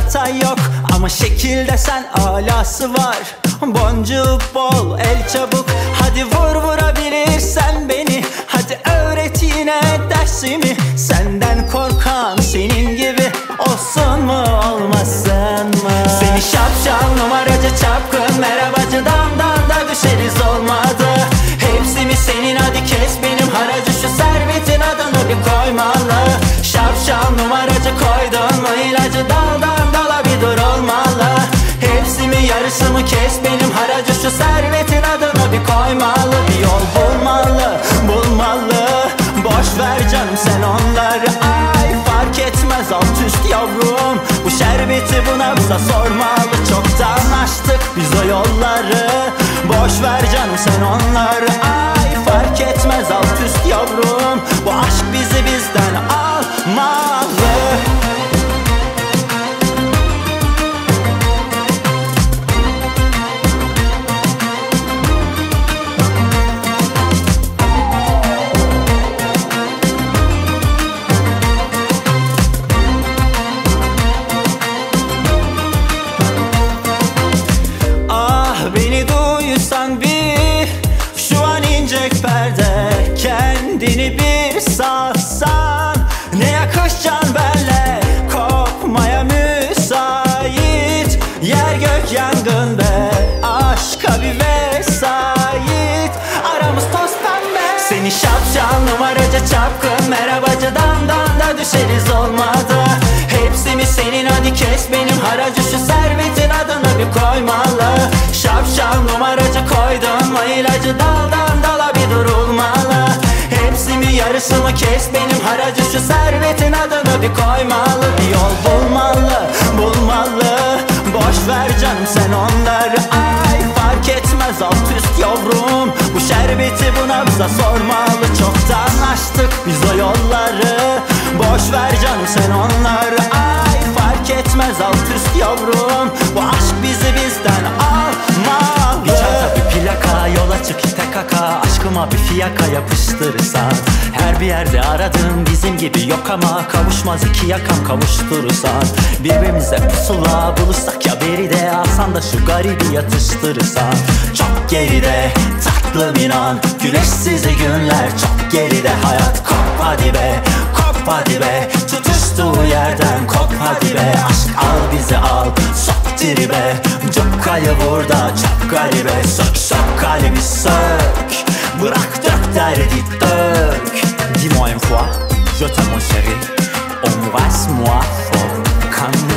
hata yok ama şekilde sen alası var. Boncuk bol el çabuk, hadi vur vurabilirsen beni. Hadi öğret yine dersimi, senden korkan senin gibi olsun mu olmasın mı? Seni şapşal numaracı çapkın merhabacı damdan da düşeriz olmadı. Hepsi mi senin, hadi kes benim haracı, şu servetin adını bir koymalı. Şapşal numaracı koydun mu ilacı, daldan dala bir dur olmalı. Hepsi mi yarısı mı, kes benim haracı, şu servetin adını bir koymalı. Bir yol bulmalı, bulmalı, boş ver canım sen onları. Ay fark etmez alt üst yavrum, bu şerbeti bu nabza sormalı. Çoktan açtık biz o yolları, boş ver canım sen onları. Ay fark etmez alt üst yavrum, bu aşk bizi bizden almalı. Kendini bir salsan ne yakışacaksın benle, kopmaya müsait. Yer gök yangın be, aşka bir vesait. Aramız toz pembe. Seni şapşal numaracı çapkın merhabacı damdan da düşeriz olmadı. Hepsi mi senin, hadi kes benim haracı, şu servetin adını bir koymalı. Şapşal numaracı koydun mu ilacı, daldan dala bir durulmalı. Hepsi mi yarısı mı, kes benim haracı, şu servetin adını bir koymalı. Bir yol bulmalı, bulmalı, boş ver canım sen onları. Ay fark etmez alt üst yavrum, bu şerbeti bu nabza sormalı. Çoktan açtık biz o yolları, boş ver canım sen onları. Ay fark etmez alt üst yavrum, bu aşk bizi bizden almalı. Bir çanta bir plaka, yola çık TKK, aşkıma bir fiyaka yapıştırırsan. Her bir yerde aradığım bizim gibi yok ama kavuşmaz iki yakam kavuşturursan. Birbirimize pusula bulursak ya beride, alsan da şu garibi yatıştırırsan. Çok geride tatlım inan, güneşsiz günler çok geride. Hayat kop hadi be, kop hadi be, tutuştuğu yerden kop hadi be. Aşk al bizi al, sok tribe, cukkayı vur da çok garibe. Sök sök kalbi sök, bırak dök derdi dök. Dis-moi une fois, je t'aime mon chéri, embrasse-moi fort comme